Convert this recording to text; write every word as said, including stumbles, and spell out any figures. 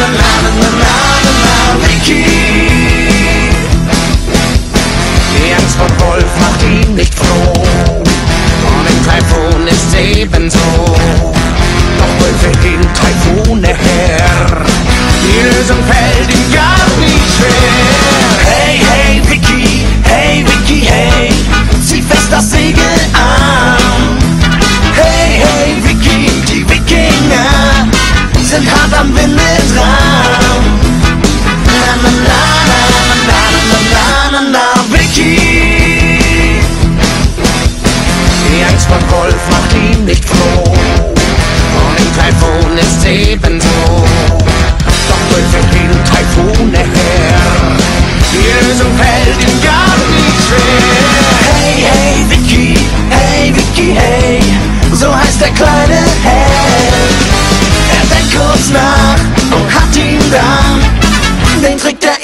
na, na, na, na, na, Vicky. Die Angst vor Wolf macht ihn nicht froh, und im Taifun ist ebenso. Doch Wölfe gegen Taifune her, die Lösung fällt ihm gar nicht schwer. Hey, hey, Vicky, hey, Vicky, hey, zieh fest das Segel an. Hey, hey, Vicky, die Wikinger sind hart am Winde dran. Na, na, na, na, na, na, na, na, na, Vicky. Die Angst vor Wolf macht ihn nicht froh, und im Taifun ist ebenso. Doch Wölfe gegen Taifune her, die Lösung fällt ihm gar nicht schwer. Hey, hey, Vicky, hey, Vicky, hey, so heißt der kleine Held. Er denkt kurz nach und hat ihn dann, den Trick der